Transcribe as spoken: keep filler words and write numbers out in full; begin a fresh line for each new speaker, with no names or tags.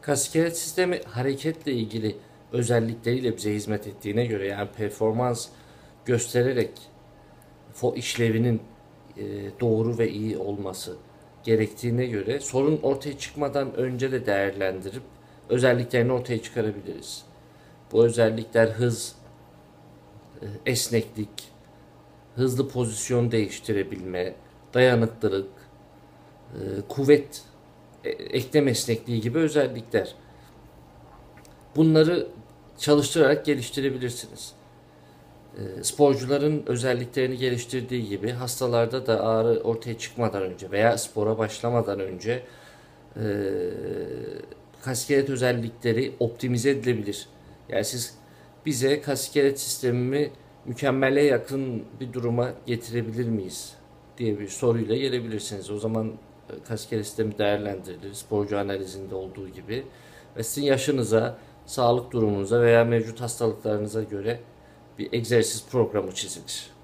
Kaskelet sistemi hareketle ilgili özellikleriyle bize hizmet ettiğine göre, yani performans göstererek fo işlevinin e, doğru ve iyi olması gerektiğine göre sorun ortaya çıkmadan önce de değerlendirip özelliklerini ortaya çıkarabiliriz. Bu özellikler hız, e, esneklik, hızlı pozisyon değiştirebilme, dayanıklılık, e, kuvvet, e, eklem esnekliği gibi özellikler. Bunları çalıştırarak geliştirebilirsiniz. E, sporcuların özelliklerini geliştirdiği gibi hastalarda da ağrı ortaya çıkmadan önce veya spora başlamadan önce e, kaskelet özellikleri optimize edilebilir. Yani siz bize kaskelet sistemimi mükemmele yakın bir duruma getirebilir miyiz diye bir soruyla gelebilirsiniz. O zaman e, kaskelet sistemi değerlendirilir sporcu analizinde olduğu gibi ve sizin yaşınıza, sağlık durumunuza veya mevcut hastalıklarınıza göre bir egzersiz programı çizilir.